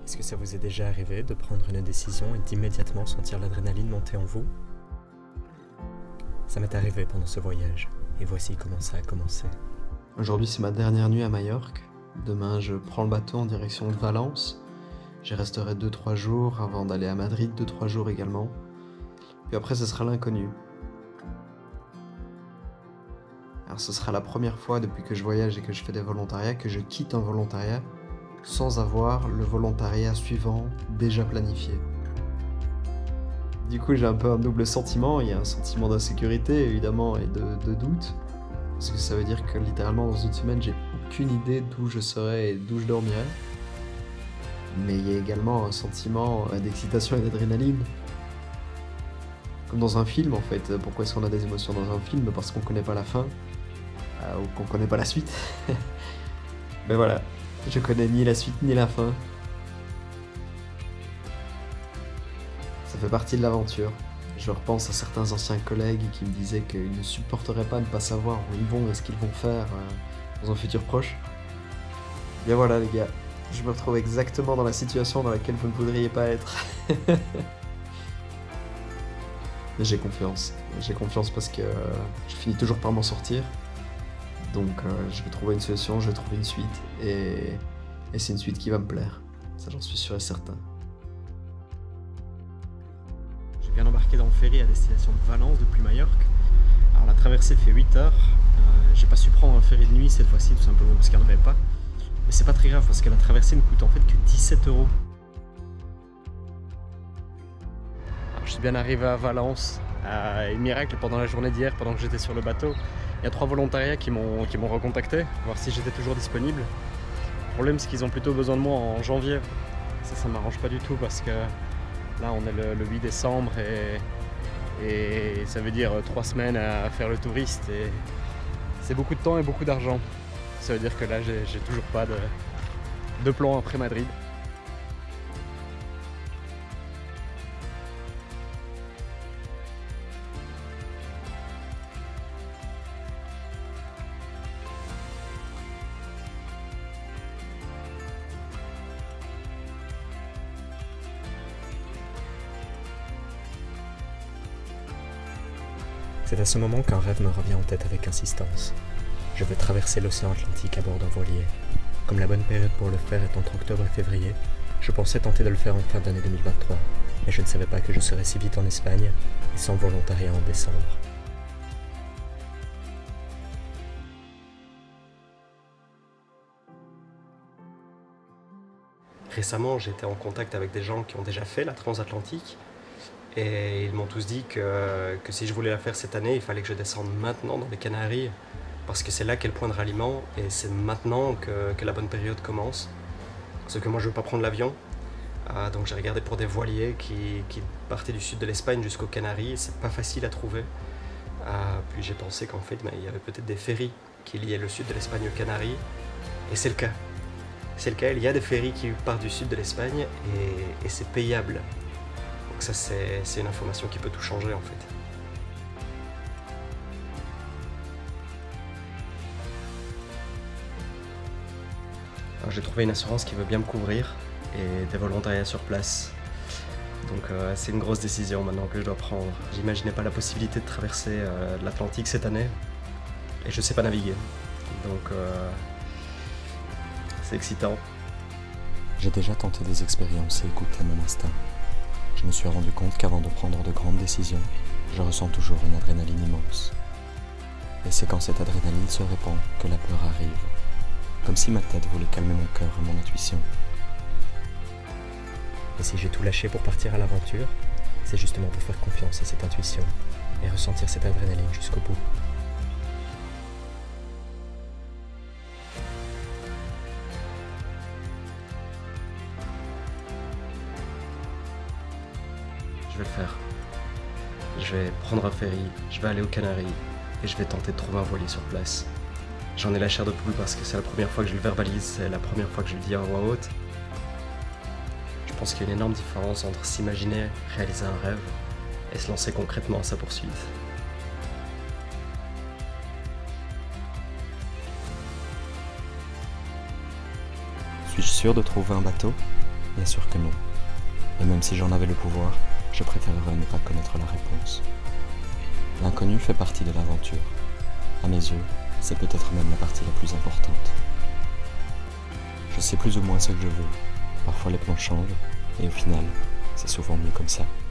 Est-ce que ça vous est déjà arrivé de prendre une décision et d'immédiatement sentir l'adrénaline monter en vous? Ça m'est arrivé pendant ce voyage, et voici comment ça a commencé. Aujourd'hui, c'est ma dernière nuit à Majorque. Demain, je prends le bateau en direction de Valence. J'y resterai 2-3 jours avant d'aller à Madrid, 2-3 jours également. Puis après, ce sera l'inconnu. Alors, ce sera la première fois depuis que je voyage et que je fais des volontariats que je quitte un volontariat sans avoir le volontariat suivant déjà planifié. Du coup, j'ai un peu un double sentiment. Il y a un sentiment d'insécurité, évidemment, et de doute. Parce que ça veut dire que littéralement, dans une semaine, j'ai aucune idée d'où je serai et d'où je dormirai. Mais il y a également un sentiment d'excitation et d'adrénaline. Comme dans un film, en fait. Pourquoi est-ce qu'on a des émotions dans un film? Parce qu'on connaît pas la fin. Ou qu'on connaît pas la suite. Mais voilà, je connais ni la suite ni la fin. Ça fait partie de l'aventure. Je repense à certains anciens collègues qui me disaient qu'ils ne supporteraient pas de ne pas savoir où ils vont et ce qu'ils vont faire dans un futur proche. Bien voilà les gars, je me retrouve exactement dans la situation dans laquelle vous ne voudriez pas être. Mais j'ai confiance. J'ai confiance parce que je finis toujours par m'en sortir. Donc je vais trouver une solution, je vais trouver une suite. Et c'est une suite qui va me plaire. Ça j'en suis sûr et certain. J'ai bien embarqué dans le ferry à destination de Valence depuis Majorque. Alors la traversée fait 8 heures. J'ai pas su prendre un ferry de nuit cette fois-ci, tout simplement parce qu'il n'y en avait pas. Mais c'est pas très grave parce que la traversée ne coûte en fait que 17 €. Alors je suis bien arrivé à Valence. Et miracle, pendant la journée d'hier, pendant que j'étais sur le bateau, il y a 3 volontariats qui m'ont recontacté, voir si j'étais toujours disponible. Le problème c'est qu'ils ont plutôt besoin de moi en janvier. Ça m'arrange pas du tout parce que là on est le 8 décembre et ça veut dire 3 semaines à faire le touriste et c'est beaucoup de temps et beaucoup d'argent. Ça veut dire que là j'ai toujours pas de plan après Madrid. C'est à ce moment qu'un rêve me revient en tête avec insistance. Je veux traverser l'océan Atlantique à bord d'un voilier. Comme la bonne période pour le faire est entre octobre et février, je pensais tenter de le faire en fin d'année 2023, mais je ne savais pas que je serais si vite en Espagne et sans volontariat en décembre. Récemment, j'étais en contact avec des gens qui ont déjà fait la transatlantique. Et ils m'ont tous dit que si je voulais la faire cette année, il fallait que je descende maintenant dans les Canaries parce que c'est là qu'est le point de ralliement et c'est maintenant que la bonne période commence. Parce que moi je veux pas prendre l'avion, donc j'ai regardé pour des voiliers qui partaient du sud de l'Espagne jusqu'aux Canaries, c'est pas facile à trouver. Puis j'ai pensé qu'en fait il y avait peut-être des ferries qui liaient le sud de l'Espagne aux Canaries et c'est le cas. C'est le cas, il y a des ferries qui partent du sud de l'Espagne et c'est payable. Donc ça c'est une information qui peut tout changer en fait. Alors j'ai trouvé une assurance qui veut bien me couvrir et des volontariats sur place. Donc c'est une grosse décision maintenant que je dois prendre. J'imaginais pas la possibilité de traverser l'Atlantique cette année et je sais pas naviguer. Donc c'est excitant. J'ai déjà tenté des expériences et écouté mon instinct. Je me suis rendu compte qu'avant de prendre de grandes décisions, je ressens toujours une adrénaline immense. Et c'est quand cette adrénaline se répand que la peur arrive, comme si ma tête voulait calmer mon cœur et mon intuition. Et si j'ai tout lâché pour partir à l'aventure, c'est justement pour faire confiance à cette intuition et ressentir cette adrénaline jusqu'au bout. Je vais le faire. Je vais prendre un ferry, je vais aller aux Canaries et je vais tenter de trouver un voilier sur place. J'en ai la chair de poule parce que c'est la première fois que je le verbalise, c'est la première fois que je le dis à voix haute. Je pense qu'il y a une énorme différence entre s'imaginer réaliser un rêve et se lancer concrètement à sa poursuite. Suis-je sûr de trouver un bateau? Bien sûr que non. Et même si j'en avais le pouvoir, je préférerais ne pas connaître la réponse. L'inconnu fait partie de l'aventure. À mes yeux, c'est peut-être même la partie la plus importante. Je sais plus ou moins ce que je veux. Parfois les plans changent, et au final, c'est souvent mieux comme ça.